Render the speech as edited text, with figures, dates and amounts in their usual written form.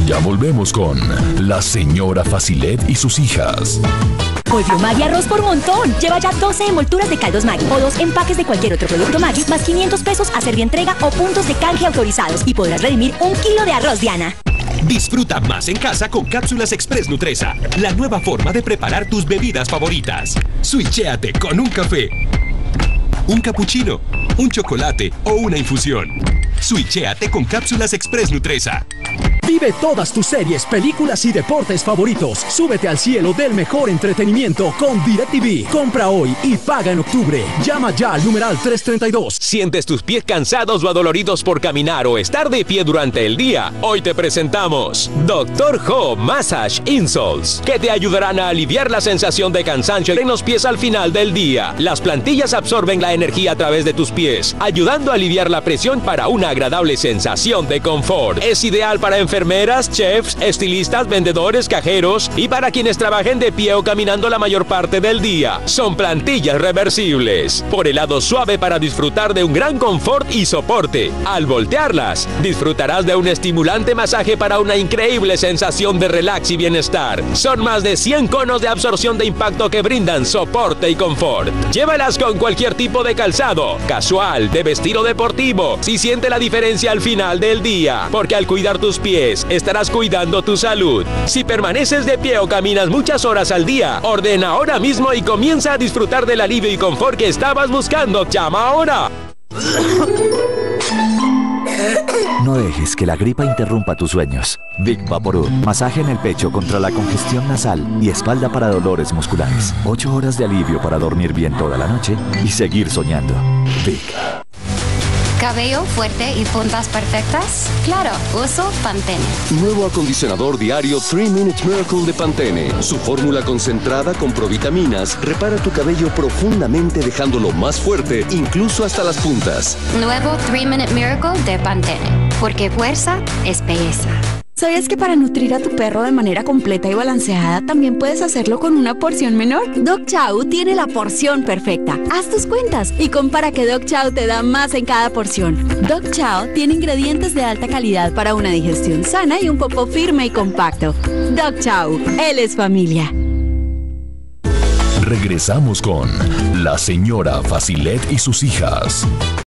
Ya volvemos con la señora Facilet y sus hijas. Volvió Maggi arroz por montón. Lleva ya 12 envolturas de caldos Maggi o 2 empaques de cualquier otro producto Maggi más 500 pesos a Servientrega o puntos de canje autorizados y podrás redimir 1 kilo de arroz Diana. Disfruta más en casa con cápsulas Express Nutresa, la nueva forma de preparar tus bebidas favoritas. Switchéate con un café, un cappuccino, un chocolate o una infusión. Switchéate con cápsulas Express Nutresa. Vive todas tus series, películas y deportes favoritos. Súbete al cielo del mejor entretenimiento con DirecTV. Compra hoy y paga en octubre. Llama ya al numeral 332. ¿Sientes tus pies cansados o adoloridos por caminar o estar de pie durante el día? Hoy te presentamos Dr. Ho Massage Insoles, que te ayudarán a aliviar la sensación de cansancio en los pies al final del día. Las plantillas absorben la energía a través de tus pies, ayudando a aliviar la presión para una agradable sensación de confort. Es ideal para enfermeras, chefs, estilistas, vendedores, cajeros y para quienes trabajen de pie o caminando la mayor parte del día. Son plantillas reversibles, por el lado suave para disfrutar de un gran confort y soporte. Al voltearlas, disfrutarás de un estimulante masaje para una increíble sensación de relax y bienestar. Son más de 100 conos de absorción de impacto que brindan soporte y confort. Llévalas con cualquier tipo de calzado, casual, de vestido deportivo, si siente la diferencia al final del día, porque al cuidar tus pies, estarás cuidando tu salud. Si permaneces de pie o caminas muchas horas al día, ordena ahora mismo y comienza a disfrutar del alivio y confort que estabas buscando. ¡Llama ahora! No dejes que la gripa interrumpa tus sueños. Vic Vaporub, masaje en el pecho contra la congestión nasal y espalda para dolores musculares. 8 horas de alivio para dormir bien toda la noche y seguir soñando. Vic. ¿Cabello fuerte y puntas perfectas? Claro, uso Pantene. Nuevo acondicionador diario 3 Minute Miracle de Pantene. Su fórmula concentrada con provitaminas repara tu cabello profundamente dejándolo más fuerte, incluso hasta las puntas. Nuevo 3 Minute Miracle de Pantene. Porque fuerza es belleza. ¿Sabías que para nutrir a tu perro de manera completa y balanceada también puedes hacerlo con una porción menor? Dog Chow tiene la porción perfecta. Haz tus cuentas y compara que Dog Chow te da más en cada porción. Dog Chow tiene ingredientes de alta calidad para una digestión sana y un popó firme y compacto. Dog Chow, él es familia. Regresamos con la señora Facilet y sus hijas.